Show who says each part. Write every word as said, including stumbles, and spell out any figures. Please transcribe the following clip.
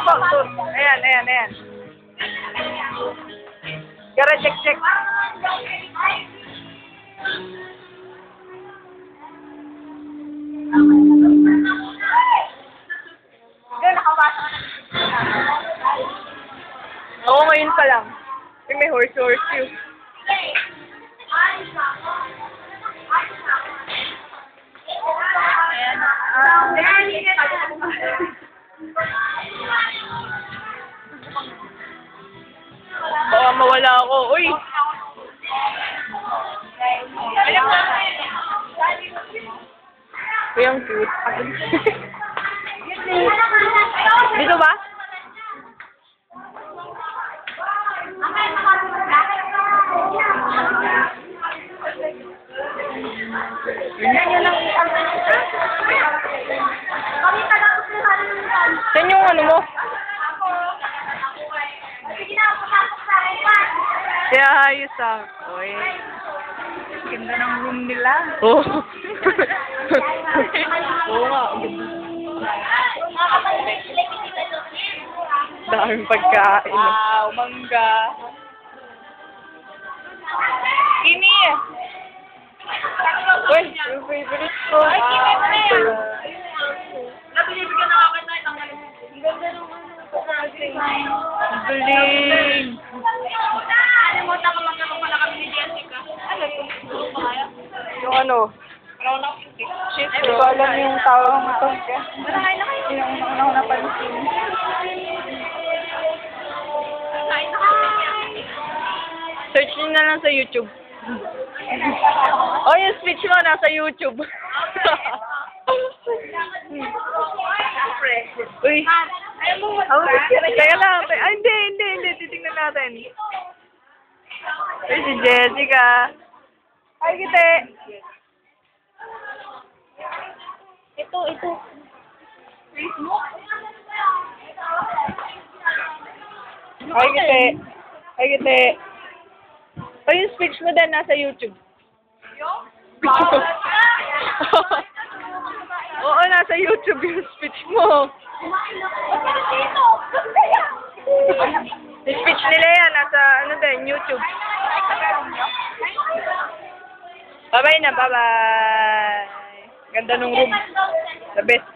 Speaker 1: po. Ayan, ayan, ayan. Gara, check, check. Oo, ngayon pa lang. Yung may horse, horse you. Ayan. Ah, baka mawala ako. Uy! Uy, ang cute. Dito ba? Yan yung ano mo? Kaya ayos ah. Uy. Ganda ng room nila. Oo. Oo nga. Daming pagkain. Wow, mangga. Kimi! Uy, yung favorite ko. Ay, Kimi pa rin. Nabilib ka na ako na itang galing. Ang ganda nung ano. Ang galing. Alam mo, taka magkakaroon pala kami ni Jessica. Ano ito? Yung ano? Shit, hindi ko alam yung tawag ito. Manangay na kayo. Yung una ko napansin. Search nyo na lang sa YouTube. Oh, yung speech mo nasa YouTube. Uy. Kaya lang. Ay, hindi, hindi, hindi. Titingnan natin. Uy, si Jessica. Ay, kite. Ito, ito. Facebook? Ay, kite. Ay, kite. O yung speech mo din nasa YouTube. Oo, nasa YouTube yung speech mo. Yung speech nila yan, nasa ano din, YouTube. Bye-bye na, bye-bye. Ganda nung room. The best.